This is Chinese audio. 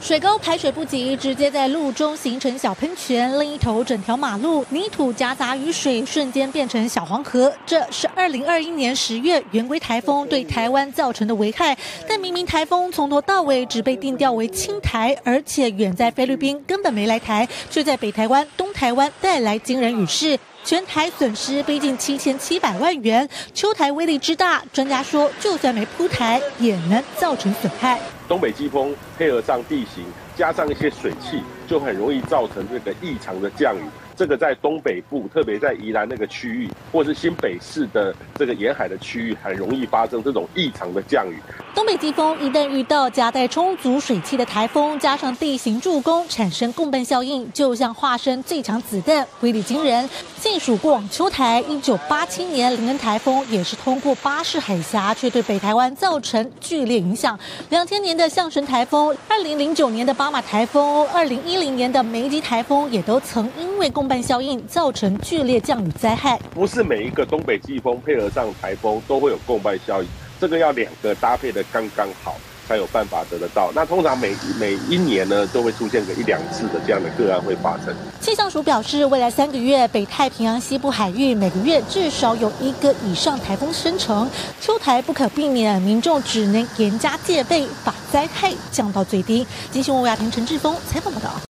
水沟排水不及，直接在路中形成小喷泉，另一头整条马路泥土夹杂雨水，瞬间变成小黄河。这是2021年10月圆规台风对台湾造成的危害。但明明台风从头到尾只被定调为轻台，而且远在菲律宾根本没来台，却在北台湾、东台湾带来惊人雨势。全台损失逼近7700万元，秋台威力之大，专家说，就算没铺台，也能造成损害。 东北季风配合上地形，加上一些水汽，就很容易造成这个异常的降雨。这个在东北部，特别在宜兰那个区域，或是新北市的这个沿海的区域，很容易发生这种异常的降雨。 东北季风一旦遇到夹带充足水汽的台风，加上地形助攻，产生共振效应，就像化身最强子弹，威力惊人。细数过往秋台，1987年林恩台风也是通过巴士海峡，却对北台湾造成剧烈影响。2000年的象神台风，2009年的巴马台风，2010年的梅吉台风，也都曾因为共伴效应造成剧烈降雨灾害。 不是每一个东北季风配合上台风都会有共伴效应，这个要两个搭配的刚刚好，才有办法得得到。那通常每一年呢，都会出现个1-2次的这样的个案会发生。 气象署表示，未来3个月，北太平洋西部海域每个月至少有1个以上台风生成，秋台不可避免，民众只能严加戒备，把灾害降到最低。金新闻亚婷陈志峰采访报道。